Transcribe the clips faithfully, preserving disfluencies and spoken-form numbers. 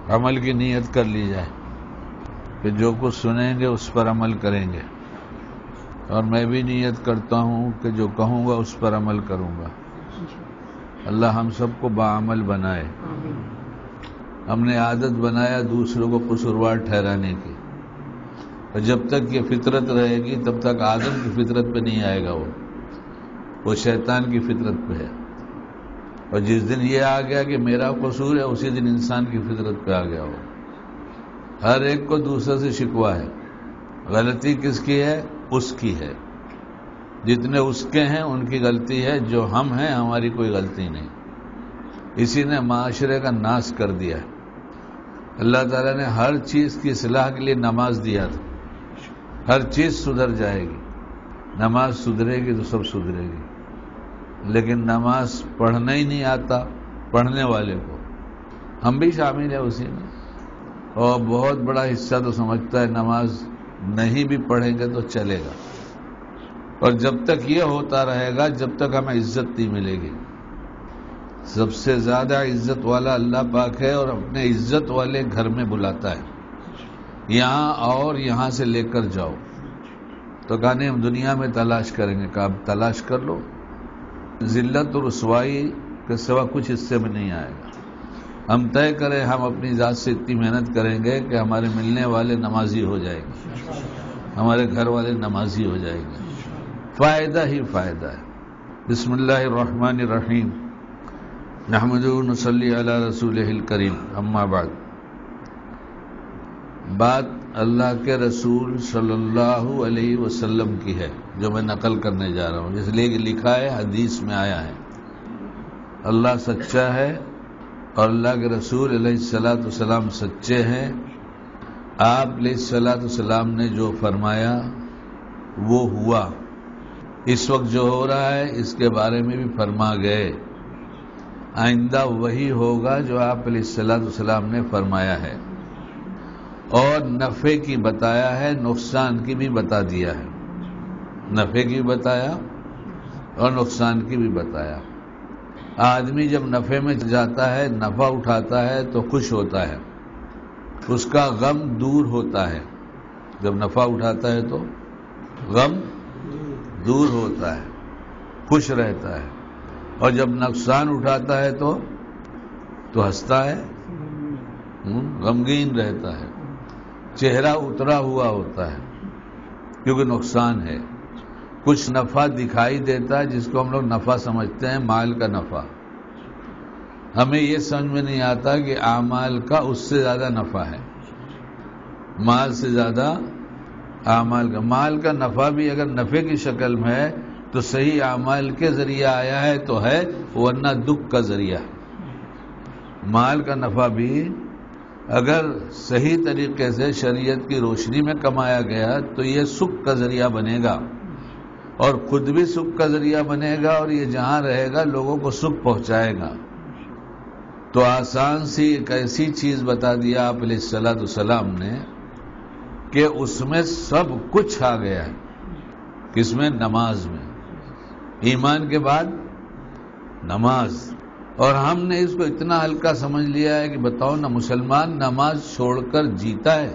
عمل کی نیت کر لی جائے کہ جو کچھ سنیں گے اس پر عمل کریں گے، اور میں بھی نیت کرتا ہوں کہ جو کہوں گا اس پر عمل کروں گا۔ اللہ ہم سب کو باعمل بنائے۔ ہم نے عادت بنایا دوسروں کو قصوروار ٹھہرانے کی، اور جب تک یہ فطرت رہے گی تب تک آدم کی فطرت پہ نہیں آئے گا، وہ وہ شیطان کی فطرت پہ ہے۔ اور جس دن یہ آ گیا کہ میرا قصور ہے، اسی دن انسان کی فطرت پہ آ گیا وہ۔ ہر ایک کو دوسرے سے شکوہ ہے، غلطی کس کی ہے؟ اس کی ہے۔ جتنے اس کے ہیں ان کی غلطی ہے، جو ہم ہیں ہماری کوئی غلطی نہیں۔ اسی نے معاشرے کا ناش کر دیا ہے۔ اللہ تعالیٰ نے ہر چیز کی اصلاح کے لیے نماز دیا تھا، ہر چیز سدھر جائے گی، نماز سدھرے گی تو سب سدھرے گی، لیکن نماز پڑھنا ہی نہیں آتا پڑھنے والے کو۔ ہم بھی شامل ہیں اسی میں، اور بہت بڑا حصہ تو سمجھتا ہے نماز نہیں بھی پڑھیں گے تو چلے گا، اور جب تک یہ ہوتا رہے گا جب تک ہمیں عزت نہیں ملے گی۔ سب سے زیادہ عزت والا اللہ پاک ہے، اور اپنے عزت والے گھر میں بلاتا ہے، یہاں اور یہاں سے لے کر جاؤ۔ تو کہا نہیں ہم دنیا میں تلاش کریں گے، کہا اب تلاش کر لو، ذلت اور رسوائی کے سوا کچھ حصے میں نہیں آئے گا۔ ہم طے کریں ہم اپنی ذات سے اتنی محنت کریں گے کہ ہمارے ملنے والے نمازی ہو جائیں گے، ہمارے گھر والے نمازی ہو جائیں گے، فائدہ ہی فائدہ ہے۔ بسم اللہ الرحمن الرحیم، نحمدہ و نصلی علی رسولہ الکریم، اما بعد۔ بات اللہ کے رسول صلی اللہ علیہ وسلم کی ہے جو میں نقل کرنے جا رہا ہوں، اس لیے کہ لکھا ہے، حدیث میں آیا ہے، اللہ سچا ہے اور اللہ کے رسول علیہ الصلوۃ والسلام سچے ہیں۔ آپ علیہ الصلوۃ والسلام نے جو فرمایا وہ ہوا، اس وقت جو ہو رہا ہے اس کے بارے میں بھی فرما گئے، آئندہ وہی ہوگا جو آپ علیہ الصلوۃ والسلام نے فرمایا ہے، اور نفع کی بتایا ہے، نقصان کی بھی بتا دیا ہے، نفع کی بھی بتایا اور نقصان کی بھی بتایا۔ آدمی جب نفع میں جاتا ہے، نفع اٹھاتا ہے تو خوش ہوتا ہے، اس کا غم دور ہوتا ہے۔ جب نفع اٹھاتا ہے تو غم دور ہوتا ہے، خوش رہتا ہے، اور جب نقصان اٹھاتا ہے تو تو ہنستا ہے، غمگین رہتا ہے، چہرہ اترا ہوا ہوتا ہے، کیونکہ نقصان ہے۔ کچھ نفع دکھائی دیتا ہے جس کو ہم لوگ نفع سمجھتے ہیں، مال کا نفع۔ ہمیں یہ سمجھ میں نہیں آتا کہ اعمال کا اس سے زیادہ نفع ہے، مال سے زیادہ اعمال کا۔ مال کا نفع بھی اگر نفع کی شکل میں ہے تو صحیح اعمال کے ذریعے آیا ہے تو ہے، ورنہ دکھ کا ذریعہ ہے۔ مال کا نفع بھی اگر صحیح طریقے سے شریعت کی روشنی میں کمایا گیا تو یہ سکھ کا ذریعہ بنے گا، اور خود بھی سکھ کا ذریعہ بنے گا، اور یہ جہاں رہے گا لوگوں کو سکھ پہنچائے گا۔ تو آسان سی ایک ایسی چیز بتا دیا آپ علیہ الصلوۃ والسلام نے کہ اس میں سب کچھ آ گیا ہے۔ کس میں؟ نماز میں۔ ایمان کے بعد نماز، اور ہم نے اس کو اتنا ہلکا سمجھ لیا ہے کہ بتاؤ نا، مسلمان نماز چھوڑ کر جیتا ہے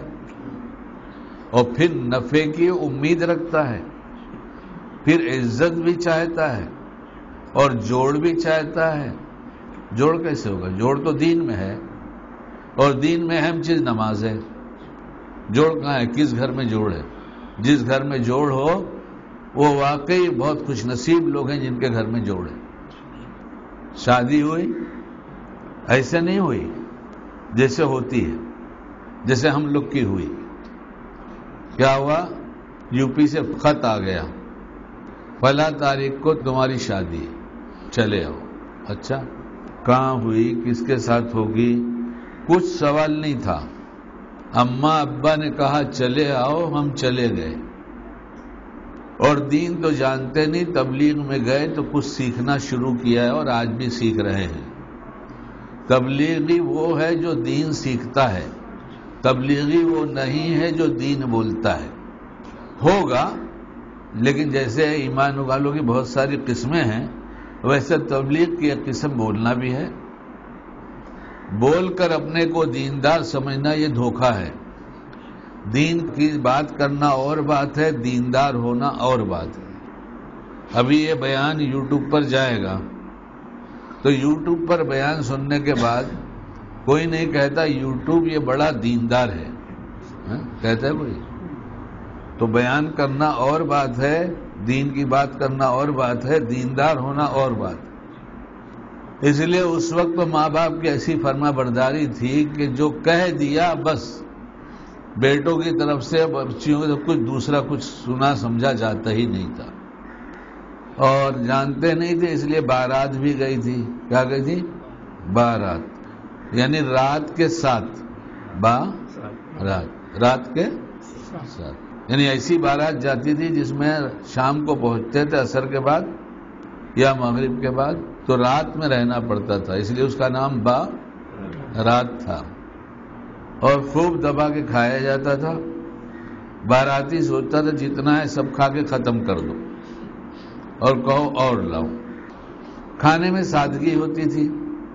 اور پھر نفع کی امید رکھتا ہے، پھر عزت بھی چاہتا ہے اور جوڑ بھی چاہتا ہے۔ جوڑ کیسے ہوگا؟ جوڑ تو دین میں ہے، اور دین میں اہم چیز نماز ہے۔ جوڑ کہاں ہے؟ کس گھر میں جوڑ ہے؟ جس گھر میں جوڑ ہو وہ واقعی بہت خوش نصیب لوگ ہیں جن کے گھر میں جوڑ ہے۔ شادی ہوئی ایسے نہیں ہوئی جیسے ہوتی ہے، جیسے ہم لوگ کی ہوئی۔ کیا ہوا؟ یو پی سے خط آ گیا، فلاں تاریخ کو تمہاری شادی، چلے آؤ۔ اچھا، کہاں ہوئی؟ کس کے ساتھ ہوگی؟ کچھ سوال نہیں تھا، اماں ابا نے کہا چلے آؤ، ہم چلے گئے، اور دین تو جانتے نہیں، تبلیغ میں گئے تو کچھ سیکھنا شروع کیا ہے، اور آج بھی سیکھ رہے ہیں۔ تبلیغی وہ ہے جو دین سیکھتا ہے، تبلیغی وہ نہیں ہے جو دین بولتا ہے۔ ہوگا، لیکن جیسے ایمان والوں کی بہت ساری قسمیں ہیں، ویسے تبلیغ کی ایک قسم بولنا بھی ہے، بول کر اپنے کو دیندار سمجھنا یہ دھوکہ ہے. دین کی بات کرنا اور بات ہے، دیندار ہونا اور بات ہے. ابھی یہ بیان یوٹیوب پر جائے گا تو یوٹیوب پر بیان سننے کے بعد کوئی نہیں کہتا یوٹیوب یہ بڑا دیندار ہے، کہتا ہے کوئی؟ تو بیان کرنا اور بات ہے، دین کی بات کرنا اور بات ہے، دیندار ہونا اور بات. اس لیے اس وقت تو ماں باپ کی ایسی فرما برداری تھی کہ جو کہہ دیا بس، بیٹوں کی طرف سے بچیوں کی طرف کچھ دوسرا کچھ سنا سمجھا جاتا ہی نہیں تھا، اور جانتے نہیں تھے. اس لیے بارات بھی گئی تھی. کیا گئی تھی؟ بارات، یعنی رات کے ساتھ، با رات رات کے ساتھ، یعنی ایسی بارات جاتی تھی جس میں شام کو پہنچتے تھے عصر کے بعد یا مغرب کے بعد، تو رات میں رہنا پڑتا تھا، اس لیے اس کا نام با رات تھا. اور خوب دبا کے کھایا جاتا تھا. باراتی سوچتا تھا جتنا ہے سب کھا کے ختم کر دو اور کہو اور لاؤ. کھانے میں سادگی ہوتی تھی.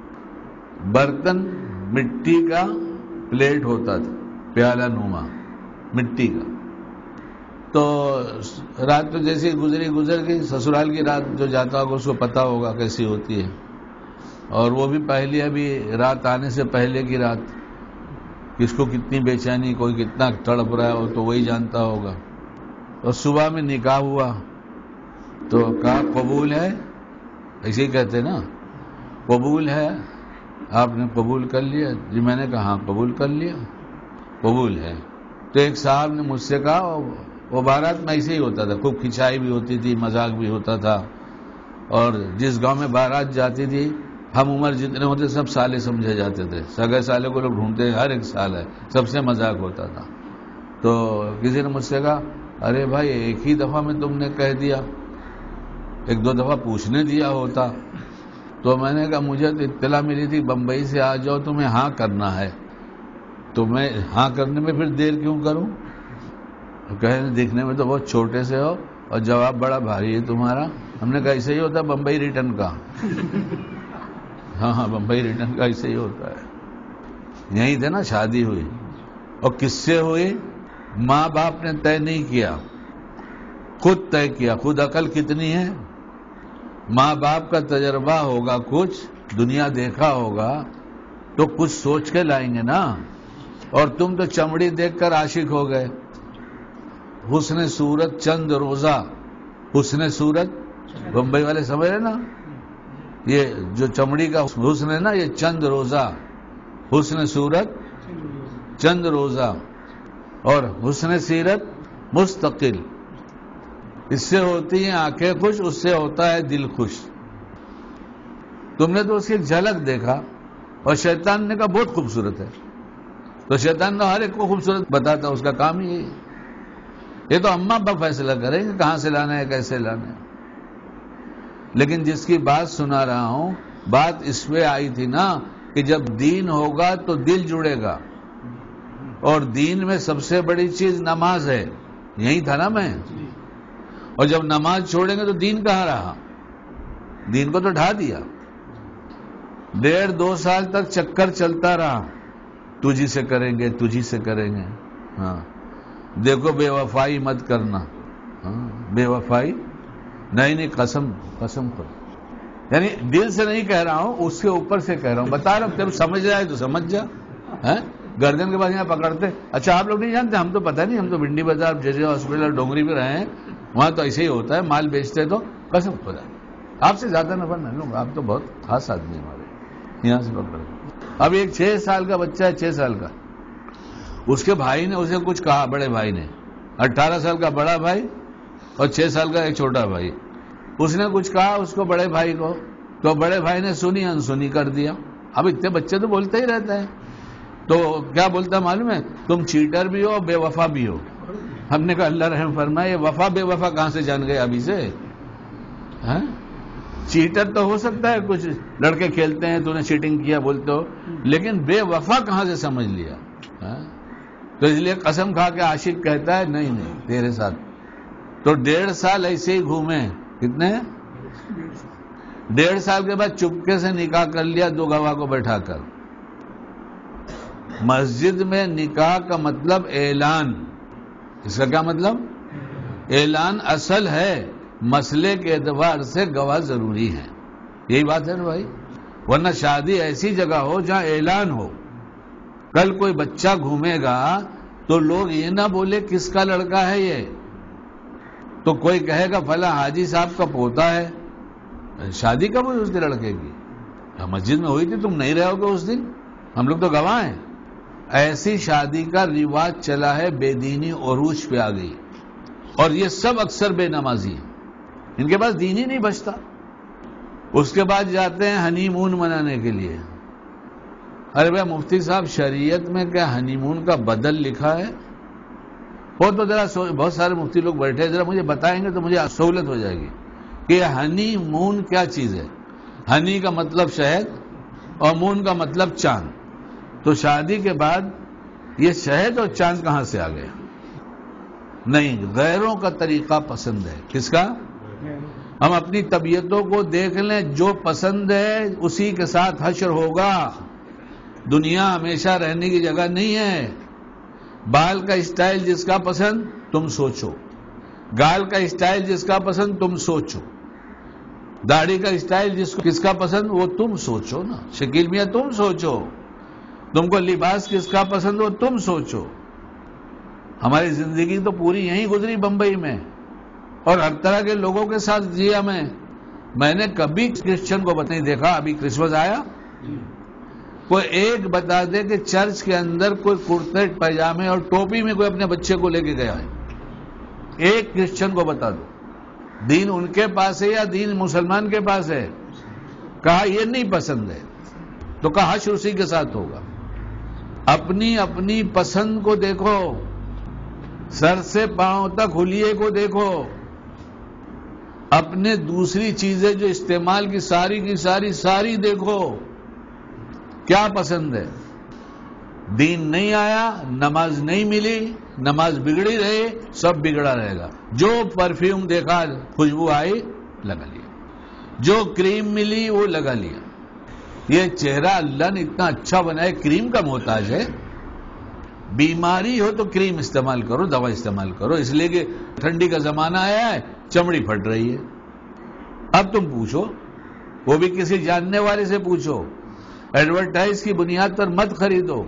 برتن مٹی کا پلیٹ ہوتا تھا، پیالہ نما مٹی کا. تو رات تو جیسی گزری گزر گئی. سسرال کی رات جو جاتا ہوگا اس کو پتا ہوگا کیسی ہوتی ہے، اور وہ بھی پہلی ابھی رات آنے سے پہلے کی رات، کس کو کتنی بے چینی، کوئی کتنا تڑپ رہا ہے تو وہی جانتا ہوگا. اور صبح میں نکاح ہوا تو کہا قبول ہے، ایسے ہی کہتے نا، قبول ہے، آپ نے قبول کر لیا؟ جی میں نے کہا ہاں قبول کر لیا، قبول ہے. تو ایک صاحب نے مجھ سے کہا، وہ بارات میں ایسے ہی ہوتا تھا، خوب کھنچائی بھی ہوتی تھی، مذاق بھی ہوتا تھا. اور جس گاؤں میں بارات جاتی تھی ہم عمر جتنے ہوتے سب سالے سمجھے جاتے تھے، سگے سالے کو لوگ ڈھونڈتے، ہر ایک سال ہے، سب سے مذاق ہوتا تھا. تو کسی نے مجھ سے کہا ارے بھائی ایک ہی دفعہ میں تم نے کہہ دیا، ایک دو دفعہ پوچھنے دیا ہوتا. تو میں نے کہا مجھے تو اطلاع ملی تھی بمبئی سے آ جاؤ تمہیں ہاں کرنا ہے، تو میں ہاں کرنے میں پھر دیر کیوں کروں؟ کہیں دیکھنے میں تو بہت چھوٹے سے ہو اور جواب بڑا بھاری ہے تمہارا. ہم نے کہا ایسے ہی ہوتا ہے بمبئی ریٹرن کا. ہاں ہاں بمبئی ریٹرن کا ایسے ہی ہوتا ہے. یہیں تھے نا شادی ہوئی. اور کس سے ہوئی؟ ماں باپ نے طے نہیں کیا، خود طے کیا. خود عقل کتنی ہے؟ ماں باپ کا تجربہ ہوگا، کچھ دنیا دیکھا ہوگا تو کچھ سوچ کے لائیں گے نا. اور تم تو چمڑی دیکھ کر عاشق ہو گئے. حسن صورت چند روزہ، حسن صورت بمبئی والے سمجھ رہے نا، یہ جو چمڑی کا حسن ہے نا یہ چند روزہ، حسن صورت چند روزہ، اور حسن سیرت مستقل. اس سے ہوتی ہیں آنکھیں خوش، اس سے ہوتا ہے دل خوش. تم نے تو اس کی جھلک دیکھا اور شیطان نے کہا بہت خوبصورت ہے، تو شیطان نے ہر ایک کو خوبصورت بتاتا، اس کا کام ہی ہے. یہ تو اماں ابا فیصلہ کریں کہ کہاں سے لانا ہے کیسے لانا ہے. لیکن جس کی بات سنا رہا ہوں، بات اس پہ آئی تھی نا کہ جب دین ہوگا تو دل جڑے گا، اور دین میں سب سے بڑی چیز نماز ہے. یہی تھا نا میں. اور جب نماز چھوڑیں گے تو دین کہاں رہا؟ دین کو تو ڈھا دیا. ڈیڑھ دو سال تک چکر چلتا رہا، تجھی سے کریں گے تجھی سے کریں گے. ہاں دیکھو بے وفائی مت کرنا. ہاں بے وفائی نہیں نہیں قسم قسم کرو، یعنی دل سے نہیں کہہ رہا ہوں، اس کے اوپر سے کہہ رہا ہوں. بتا رہا ہوں جب سمجھ رہا ہے تو سمجھ جا. گردن کے بعد یہاں پکڑتے. اچھا آپ لوگ نہیں جانتے، ہم تو پتہ نہیں، ہم تو بنڈی بازار جیسے ہاسپٹل ڈونگری پہ رہے ہیں، وہاں تو ایسے ہی ہوتا ہے، مال بیچتے تو قسم خدا آپ سے زیادہ نفع نہیں لوں گا، آپ تو بہت خاص آدمی ہمارے. یہاں سے پکڑ. اب ایک چھ سال کا بچہ ہے، چھ سال کا، اس کے بھائی نے اسے کچھ کہا، بڑے بھائی نے، اٹھارہ سال کا بڑا بھائی اور چھ سال کا ایک چھوٹا بھائی، اس نے کچھ کہا اس کو بڑے بھائی کو، تو بڑے بھائی نے سنی انسنی کر دیا. اب اتنے بچے تو بولتے ہی رہتے ہیں. تو کیا بولتا معلوم ہے؟ تم چیٹر بھی ہو بے وفا بھی ہو. ہم نے کہا اللہ رحم فرمائے، وفا بے وفا کہاں سے جان گئے ابھی سے؟ چیٹر تو ہو سکتا ہے کچھ لڑکے کھیلتے ہیں تو نے چیٹنگ کیا بولتے ہو، لیکن بے وفا کہاں سے سمجھ لیا؟ تو اس لیے قسم کھا کے عاشق کہتا ہے نہیں نہیں تیرے ساتھ. تو ڈیڑھ سال ایسے ہی گھومے. کتنے؟ ڈیڑھ سال کے بعد چپکے سے نکاح کر لیا دو گواہ کو بیٹھا کر. مسجد میں نکاح کا مطلب اعلان. اس کا کیا مطلب؟ اعلان اصل ہے، مسئلے کے اعتبار سے گواہ ضروری ہے. یہی بات ہے نا بھائی. ورنہ شادی ایسی جگہ ہو جہاں اعلان ہو. کل کوئی بچہ گھومے گا تو لوگ یہ نہ بولے کس کا لڑکا ہے یہ، تو کوئی کہے گا فلاں حاجی صاحب کا پوتا ہے. شادی کب ہوئی اس کے لڑکے کی؟ مسجد میں ہوئی تھی، تم نہیں رہے ہوگے اس دن، ہم لوگ تو گواہ ہیں. ایسی شادی کا رواج چلا ہے، بے دینی عروج پہ آ گئی. اور یہ سب اکثر بے نمازی ہیں، ان کے پاس دین ہی نہیں بچتا. اس کے بعد جاتے ہیں ہنی مون منانے کے لیے. ارے بھائی مفتی صاحب، شریعت میں کیا ہنی مون کا بدل لکھا ہے؟ وہ تو ذرا بہت سارے مفتی لوگ بیٹھے، ذرا مجھے بتائیں گے تو مجھے سہولت ہو جائے گی کہ ہنی مون کیا چیز ہے. ہنی کا مطلب شہد اور مون کا مطلب چاند. تو شادی کے بعد یہ شہد اور چاند کہاں سے آ گئے؟ نہیں، غیروں کا طریقہ پسند ہے. کس کا؟ ہم اپنی طبیعتوں کو دیکھ لیں، جو پسند ہے اسی کے ساتھ حشر ہوگا. دنیا ہمیشہ رہنے کی جگہ نہیں ہے. بال کا اسٹائل جس کا پسند تم سوچو، گال کا اسٹائل جس کا پسند تم سوچو، داڑھی کا اسٹائل جس کو کس کا پسند وہ تم سوچو نا. شکیل میاں تم سوچو، تم کو لباس کس کا پسند وہ تم سوچو. ہماری زندگی تو پوری یہیں گزری بمبئی میں، اور ہر طرح کے لوگوں کے ساتھ جیا. میں میں نے کبھی کرسچن کو نہیں دیکھا. ابھی کرسمس آیا، کوئی ایک بتا دے کہ چرچ کے اندر کوئی کرتے پائجامے اور ٹوپی میں کوئی اپنے بچے کو لے کے گیا ہے. ایک کرسچن کو بتا دو. دین ان کے پاس ہے یا دین مسلمان کے پاس ہے؟ کہا یہ نہیں پسند ہے، تو کہا حشر اسی کے ساتھ ہوگا. اپنی اپنی پسند کو دیکھو، سر سے پاؤں تک حلیے کو دیکھو. اپنے دوسری چیزیں جو استعمال کی ساری کی ساری ساری دیکھو، کیا پسند ہے. دین نہیں آیا، نماز نہیں ملی، نماز بگڑی رہی، سب بگڑا رہے گا. جو پرفیوم دیکھا خوشبو آئی لگا لیا، جو کریم ملی وہ لگا لیا. یہ چہرہ اللہ نے اتنا اچھا بنایا، کریم کا محتاج ہے. بیماری ہو تو کریم استعمال کرو، دوا استعمال کرو. اس لیے کہ ٹھنڈی کا زمانہ آیا ہے، چمڑی پھٹ رہی ہے. اب تم پوچھو، وہ بھی کسی جاننے والے سے پوچھو. ایڈورٹائز کی بنیاد پر مت خریدو.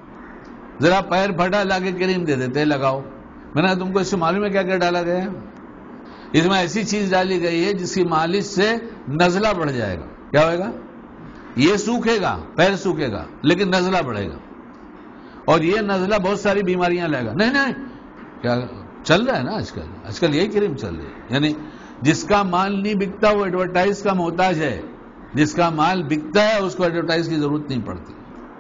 ذرا پیر پھٹا لا کے کریم دے دیتے لگاؤ. میں نے تم کو اس سے معلوم ہے کیا کیا ڈالا گیا ہے؟ اس میں ایسی چیز ڈالی گئی ہے جس کی مالش سے نزلہ بڑھ جائے گا. کیا ہوئے گا؟ یہ سوکھے گا، پیر سوکھے گا، لیکن نزلہ بڑھے گا. اور یہ نزلہ بہت ساری بیماریاں لائے گا. نہیں نہیں، کیا چل رہا ہے نا آج کل آج کل یہی کریم چل رہی ہے. یعنی جس کا مال نہیں بکتا وہ ایڈورٹائز کا محتاج ہے، جس کا مال بکتا ہے اس کو ایڈورٹائز کی ضرورت نہیں پڑتی.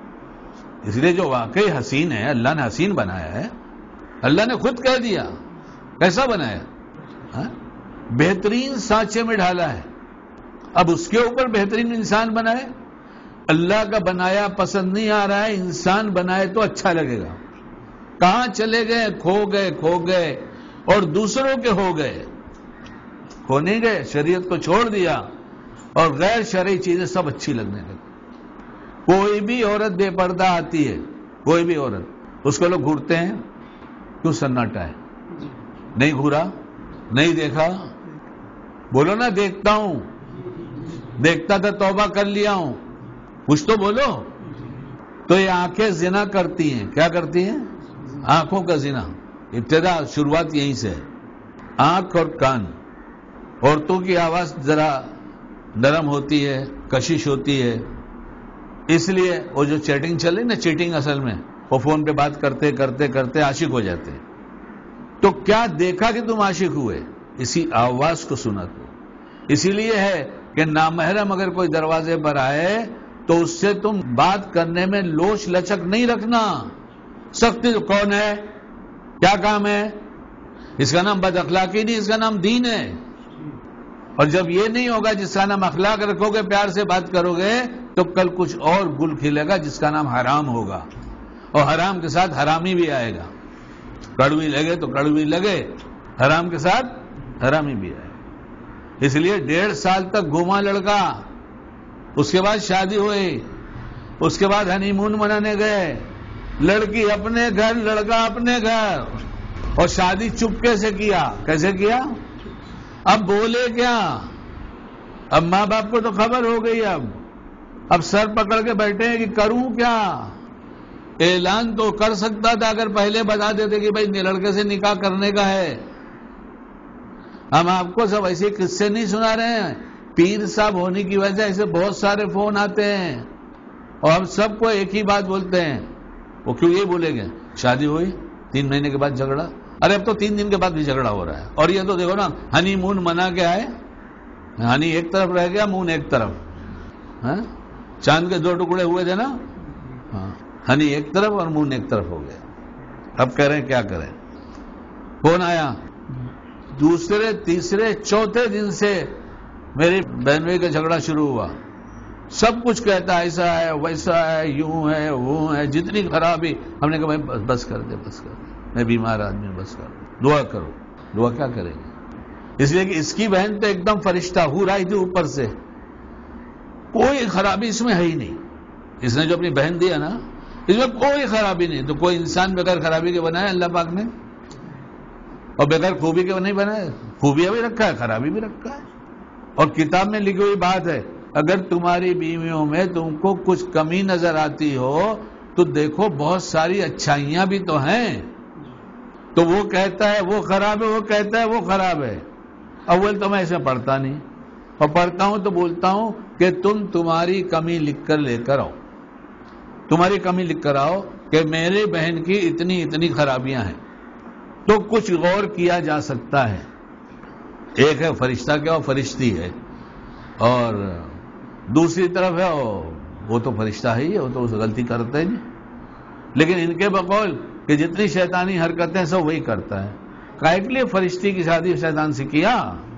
اس لیے جو واقعی حسین ہے، اللہ نے حسین بنایا ہے. اللہ نے خود کہہ دیا کیسا بنایا، ہاں؟ بہترین سانچے میں ڈھالا ہے. اب اس کے اوپر بہترین انسان بنائے. اللہ کا بنایا پسند نہیں آ رہا ہے، انسان بنائے تو اچھا لگے گا. کہاں چلے گئے؟ کھو گئے کھو گئے اور دوسروں کے ہو گئے. کھو نہیں گئے، شریعت کو چھوڑ دیا اور غیر شرعی چیزیں سب اچھی لگنے لگی. کوئی بھی عورت بے پردہ آتی ہے، کوئی بھی عورت، اس کو لوگ گھورتے ہیں. کیوں سناٹا ہے؟ نہیں گھورا، نہیں دیکھا؟ بولو نا دیکھتا ہوں، دیکھتا تھا توبہ کر لیا ہوں، کچھ تو بولو. تو یہ آنکھیں زنا کرتی ہیں. کیا کرتی ہیں؟ آنکھوں کا زنا. ابتدا شروعات یہیں سے ہے. آنکھ اور کان. عورتوں کی آواز ذرا نرم ہوتی ہے، کشش ہوتی ہے. اس لیے وہ جو چیٹنگ چل رہی نا، چیٹنگ اصل میں وہ فون پہ بات کرتے کرتے کرتے عاشق ہو جاتے ہیں. تو کیا دیکھا کہ تم عاشق ہوئے؟ اسی آواز کو سنا تو. اسی لیے ہے کہ نامحرم اگر کوئی دروازے پر آئے تو اس سے تم بات کرنے میں لوچ لچک نہیں رکھنا. سختی کون ہے؟ کیا کام ہے؟ اس کا نام بد اخلاقی نہیں، اس کا نام دین ہے. اور جب یہ نہیں ہوگا جس کا نام اخلاق رکھو گے، پیار سے بات کرو گے، تو کل کچھ اور گل کھلے گا جس کا نام حرام ہوگا. اور حرام کے ساتھ حرامی بھی آئے گا. کڑوی لگے تو کڑوی لگے، حرام کے ساتھ حرامی بھی آئے. اس لیے ڈیڑھ سال تک گھوما لڑکا، اس کے بعد شادی ہوئی، اس کے بعد ہنی مون منانے گئے. لڑکی اپنے گھر، لڑکا اپنے گھر، اور شادی چپکے سے کیا. کیسے کیا؟ اب بولے کیا؟ اب ماں باپ کو تو خبر ہو گئی. اب اب سر پکڑ کے بیٹھے ہیں کہ کروں کیا. اعلان تو کر سکتا تھا اگر پہلے بتا دیتے کہ بھائی لڑکے سے نکاح کرنے کا ہے. ہم آپ کو سب ایسے قصے نہیں سنا رہے ہیں. پیر صاحب ہونے کی وجہ سے ایسے بہت سارے فون آتے ہیں اور ہم سب کو ایک ہی بات بولتے ہیں. وہ کیوں یہ بولیں گے؟ شادی ہوئی تین مہینے کے بعد جھگڑا. ارے اب تو تین دن کے بعد بھی جھگڑا ہو رہا ہے. اور یہ تو دیکھو نا، ہنی مون منا کے آئے، ہنی ایک طرف رہ گیا، مون ایک طرف. ہاں چاند کے دو ٹکڑے ہوئے تھے نا، ہاں ہنی ایک طرف اور مون ایک طرف ہو گیا. اب کہہ رہے ہیں کیا کریں. فون آیا، دوسرے تیسرے چوتھے دن سے میری بہنوئی کا جھگڑا شروع ہوا. سب کچھ کہتا ہے ایسا ہے ویسا ہے، یوں ہے وہ ہے، جتنی خرابی. ہم نے کہا بھائی بس کر دے بس کر دے، میں بیمار آدمی بس کر دے، دعا کرو. دعا کیا کریں گے؟ اس لیے کہ اس کی بہن تو ایک دم فرشتہ ہو رہی تھی اوپر سے، کوئی خرابی اس میں ہے ہی نہیں. اس نے جو اپنی بہن دیا نا، اس میں کوئی خرابی نہیں. تو کوئی انسان بغیر خرابی کے بنایا اللہ پاک نے؟ اور بغیر خوبی کے نہیں بنایا. خوبیاں بھی رکھا ہے، خرابی بھی رکھا ہے. اور کتاب میں لکھی ہوئی بات ہے، اگر تمہاری بیویوں میں تم کو کچھ کمی نظر آتی ہو تو دیکھو بہت ساری اچھائیاں بھی تو ہیں. تو وہ کہتا ہے وہ خراب ہے، وہ کہتا ہے وہ خراب ہے. اول تو میں ایسے پڑھتا نہیں، اور پڑھتا ہوں تو بولتا ہوں کہ تم تمہاری کمی لکھ کر لے کر آؤ. تمہاری کمی لکھ کر آؤ کہ میرے بہن کی اتنی اتنی خرابیاں ہیں، تو کچھ غور کیا جا سکتا ہے. ایک ہے فرشتہ کیا، وہ فرشتی ہے، اور دوسری طرف ہے وہ تو فرشتہ ہی ہے، وہ تو اس غلطی کرتا ہی نہیں. لیکن ان کے بقول کہ جتنی شیطانی حرکتیں سب وہی کرتا ہے. کائے کے لیے فرشتی کی شادی شیطان سے کیا؟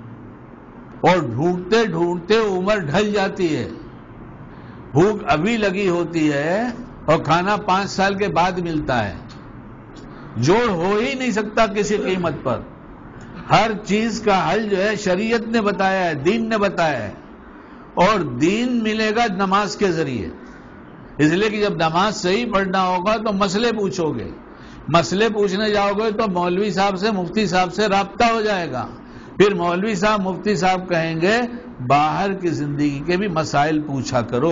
اور ڈھونڈتے ڈھونڈتے عمر ڈھل جاتی ہے. بھوک ابھی لگی ہوتی ہے اور کھانا پانچ سال کے بعد ملتا ہے. جوڑ ہو ہی نہیں سکتا کسی قیمت پر. ہر چیز کا حل جو ہے شریعت نے بتایا ہے، دین نے بتایا ہے. اور دین ملے گا نماز کے ذریعے. اس لیے کہ جب نماز صحیح پڑھنا ہوگا تو مسئلے پوچھو گے. مسئلے پوچھنے جاؤ گے تو مولوی صاحب سے، مفتی صاحب سے رابطہ ہو جائے گا. پھر مولوی صاحب، مفتی صاحب کہیں گے باہر کی زندگی کے بھی مسائل پوچھا کرو.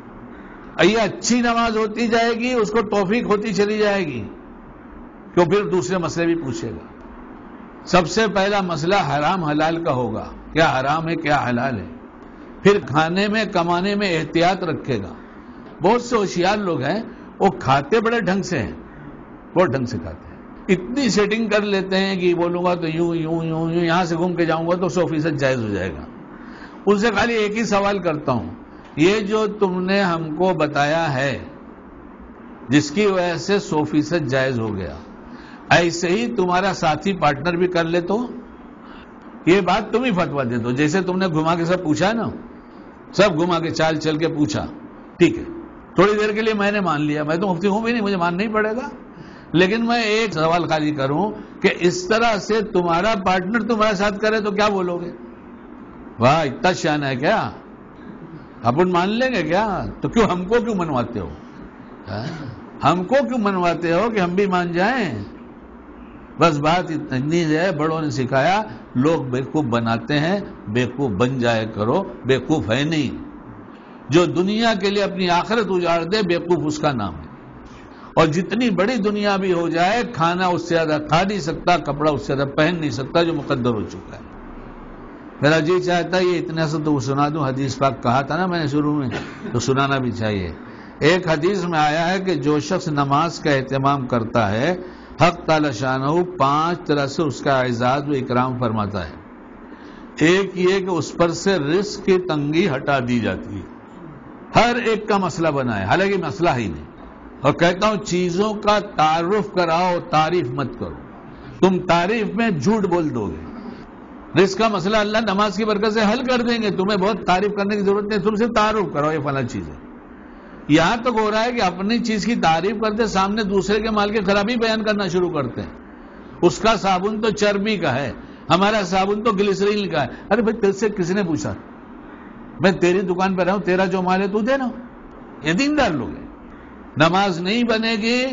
یہ اچھی نماز ہوتی جائے گی، اس کو توفیق ہوتی چلی جائے گی، تو پھر دوسرے مسئلے بھی پوچھے گا. سب سے پہلا مسئلہ حرام حلال کا ہوگا، کیا حرام ہے کیا حلال ہے. پھر کھانے میں کمانے میں احتیاط رکھے گا. بہت سے ہوشیار لوگ ہیں، وہ کھاتے بڑے ڈھنگ سے ہیں، بہت ڈھنگ سے کھاتے ہیں. اتنی سیٹنگ کر لیتے ہیں کہ بولوں گا تو یوں یوں یوں یوں، یہاں سے گھوم کے جاؤں گا تو سو فیصد جائز ہو جائے گا. ان سے خالی ایک ہی سوال کرتا ہوں، یہ جو تم نے ہم کو بتایا ہے جس کی وجہ سے سو فیصد جائز ہو گیا، ایسے ہی تمہارا ساتھی پارٹنر بھی کر لے تو یہ بات تم ہی فتوا دے دو. جیسے تم نے گھما کے سب پوچھا نا، سب گھما کے چال چل کے پوچھا، ٹھیک ہے تھوڑی دیر کے لیے میں نے مان لیا، میں تو مفتی ہوں بھی نہیں، مجھے ماننا ہی پڑے گا. لیکن میں ایک سوال خالی کروں کہ اس طرح سے تمہارا پارٹنر تمہارے ساتھ کرے تو کیا بولو گے؟ واہ اتنا شان ہے کیا، اپن مان لیں گے کیا؟ تو کیوں ہم کو کیوں منواتے ہو؟ ہم کو کیوں منواتے ہو کہ ہم بھی مان جائیں؟ بس بات اتنی ہے، بڑوں نے سکھایا، لوگ بیوقوف بناتے ہیں، بیوقوف بن جائے کرو. بیوقوف ہے نہیں، جو دنیا کے لیے اپنی آخرت اجاڑ دے بیوقوف اس کا نام ہے. اور جتنی بڑی دنیا بھی ہو جائے، کھانا اس سے زیادہ کھا نہیں سکتا، کپڑا اس سے زیادہ پہن نہیں سکتا جو مقدر ہو چکا ہے. میرا جی چاہتا ہے یہ اتنا سا تو سنا دوں. حدیث پاک کہا تھا نا میں نے شروع میں، تو سنانا بھی چاہیے. ایک حدیث میں آیا ہے کہ جو شخص نماز کا اہتمام کرتا ہے، حق تعالی شانہ پانچ طرح سے اس کا اعزاز و اکرام فرماتا ہے. ایک یہ کہ اس پر سے رزق کی تنگی ہٹا دی جاتی ہے. ہر ایک کا مسئلہ بنا ہے، حالانکہ مسئلہ ہی نہیں. اور کہتا ہوں چیزوں کا تعارف کراؤ، تعریف مت کرو. تم تعریف میں جھوٹ بول دو گے. رزق کا مسئلہ اللہ نماز کی برکت سے حل کر دیں گے. تمہیں بہت تعریف کرنے کی ضرورت نہیں، تم صرف تعارف کرو یہ فلاں چیز ہے. یہاں تک ہو رہا ہے کہ اپنی چیز کی تعریف کرتے سامنے دوسرے کے مال کی خرابی بیان کرنا شروع کرتے ہیں. اس کا صابن تو چربی کا ہے، ہمارا صابن تو گلیسرین کا ہے. ارے بھائی تجھ سے کس نے پوچھا؟ میں تیری دکان پہ رہا ہوں، تیرا جو مال ہے تو دے نا. یہ دیندار لوگ ہیں. نماز نہیں بنے گی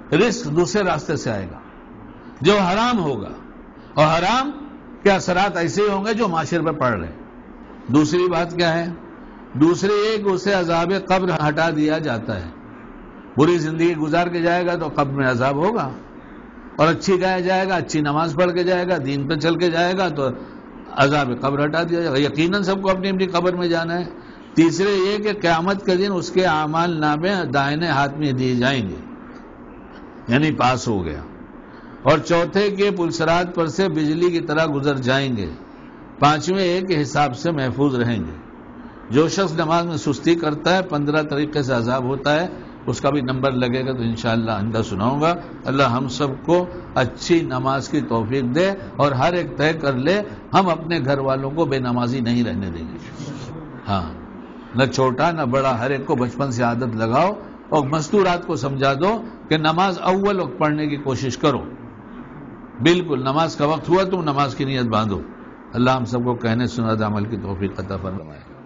رزق دوسرے راستے سے آئے گا جو حرام ہوگا، اور حرام کے اثرات ایسے ہی ہوں گے جو معاشرے پر پڑ رہے ہیں۔ دوسری بات کیا ہے؟ دوسری ایک اسے عذاب قبر ہٹا دیا جاتا ہے۔ بری زندگی گزار کے جائے گا تو قبر میں عذاب ہوگا، اور اچھی گایا جائے گا، اچھی نماز پڑھ کے جائے گا، دین پہ چل کے جائے گا تو عذاب قبر ہٹا دیا جائے گا۔ یقیناً سب کو اپنی اپنی قبر میں جانا ہے۔ تیسرے یہ کہ قیامت کے دن اس کے اعمال نامے دائنے ہاتھ میں دیے جائیں گے، یعنی پاس ہو گیا۔ اور چوتھے کے پلسرات پر سے بجلی کی طرح گزر جائیں گے۔ پانچویں ایک حساب سے محفوظ رہیں گے۔ جو شخص نماز میں سستی کرتا ہے پندرہ طریقے سے عذاب ہوتا ہے، اس کا بھی نمبر لگے گا تو انشاءاللہ آئندہ سناؤں گا۔ اللہ ہم سب کو اچھی نماز کی توفیق دے، اور ہر ایک طے کر لے ہم اپنے گھر والوں کو بے نمازی نہیں رہنے دیں گے۔ ہاں، نہ چھوٹا نہ بڑا، ہر ایک کو بچپن سے عادت لگاؤ، اور مستورات کو سمجھا دو کہ نماز اول وقت پڑھنے کی کوشش کرو۔ بالکل نماز کا وقت ہوا تم نماز کی نیت باندھو۔ اللہ ہم سب کو کہنے سنا عمل کی توفیق عطا فرمائے۔